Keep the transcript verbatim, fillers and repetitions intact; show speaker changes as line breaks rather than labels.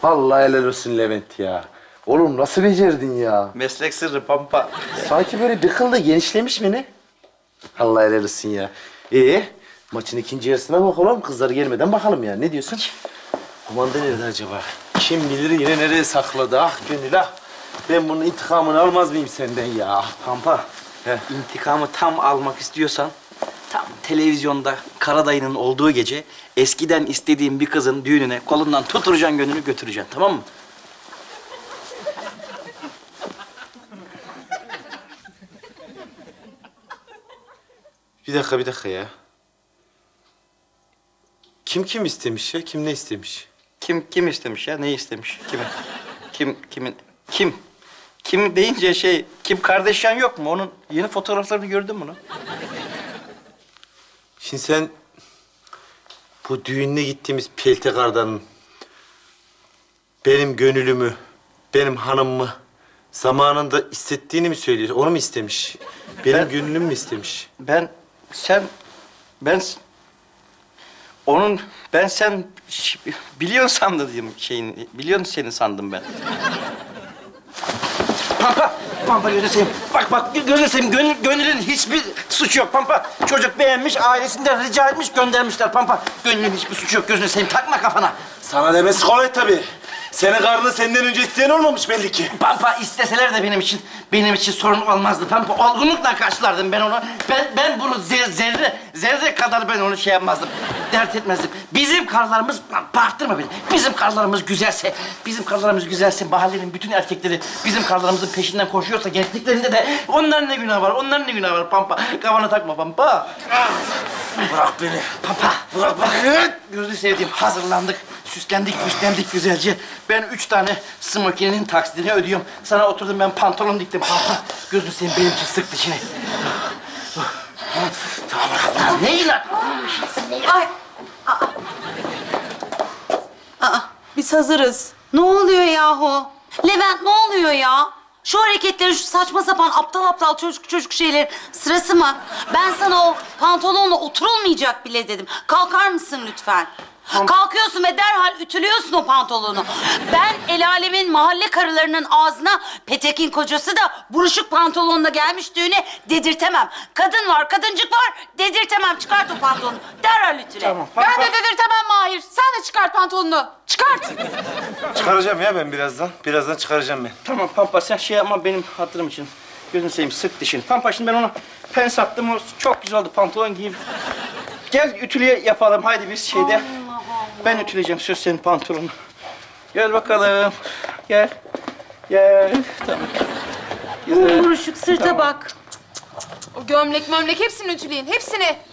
Vallahi helal olsun Levent ya. Oğlum nasıl becerdin ya?
Meslek sırrı Pampa.
Sanki böyle bir kıl da genişlemiş mi ne? Allah helal olsun ya. Ee, maçın ikinci yarısına bakalım. Kızlar gelmeden bakalım ya. Ne diyorsun? Kumanda nerede acaba? Kim bilir yine nereye sakladı? Ah Gönül ah. Ben bunun intikamını almaz mıyım senden ya?
Pampa,
Heh.
intikamı tam almak istiyorsan... tam televizyonda Karadayı'nın olduğu gece... eskiden istediğin bir kızın düğününe kolundan tuturacaksın, gönlünü götüreceksin, tamam mı?
Bir dakika, bir dakika ya. Kim kim istemiş ya? Kim ne istemiş?
Kim kim istemiş ya? Ne istemiş? Kimi? Kim kimin? Kim? Kim deyince şey, Kim Kardashian yok mu? Onun yeni fotoğraflarını gördün mü lan?
Şimdi sen bu düğününe gittiğimiz Peltekar'dan benim gönlümü, benim hanımımı zamanında hissettiğini mi söylüyorsun? Onu mu istemiş? Benim
Ben-
gönlümü mü istemiş?
Ben, sen, ben... Onun, ben sen ş- biliyorsun sandım şeyini, biliyorsun seni sandım ben. Pampa, Pampa gözünü seveyim. Bak bak gözünü seveyim, Gönül, Gönül'ün hiçbir suçu yok Pampa. Çocuk beğenmiş, ailesinden rica etmiş, göndermişler Pampa. Gönül'ün hiçbir suçu yok, gözünü seveyim, takma kafana.
Sana demesi kolay tabii. Senin karnını senden önce isteyen olmamış belli ki.
Pampa isteseler de benim için, benim için sorun olmazdı Pampa. Olgunlukla karşılardım ben onu. Ben, ben bunu zer, zerre, zerre kadar ben onu şey yapmazdım. Dert etmezdim. Bizim karılarımız, lan bağırtırma beni. Bizim karılarımız güzelse, bizim karılarımız güzelse mahallenin bütün erkekleri bizim karılarımızın peşinden koşuyorsa gençliklerinde de onların ne günahı var, onların ne günahı var Pampa. Kafana takma Pampa.
Bırak beni.
Pampa, bırak bırak. Gözünü sevdiğim, hazırlandık. Süslendik, süslendik güzelce. Ben üç tane smokininin taksidini ödüyorum. Sana oturdum ben pantolon diktim Pampa. Gözünü seveyim benim için sık dişini. Tamam bırak. Ne ilan?
Ay. Aa. Aa, biz hazırız. Ne oluyor yahu? Levent ne oluyor ya? Şu hareketlerin, şu saçma sapan aptal aptal çocuk çocuk şeylerin sırası mı? Ben sana o pantolonla oturulmayacak bile dedim. Kalkar mısın lütfen? Kalkıyorsun ve derhal ütülüyorsun o pantolonu. Ben el alemin mahalle karılarının ağzına Petek'in kocası da buruşuk pantolonla gelmiş düğüne dedirtemem. Kadın var, kadıncık var, dedirtemem. Çıkart o pantolonu. Derhal ütüle.
Tamam.
Ben de dedirtemem Mahir. Sen de çıkart pantolonunu. Çıkart.
Çıkaracağım ya ben birazdan. Birazdan çıkaracağım ben.
Tamam Pampa sen şey yapma benim hatırım için. Gözünü seveyim sık dişini. Pampa şimdi ben ona pen sattım. O çok güzel oldu pantolon giyeyim. Gel ütülüye yapalım haydi biz şeyde. Ben ütüleyeceğim söz senin pantolonu. Gel bakalım. Gel. Gel. Tamam. Güzel.
Buruşuk sırta
Tamam.
bak.
O gömlek mömlek hepsini ütüleyin. Hepsini.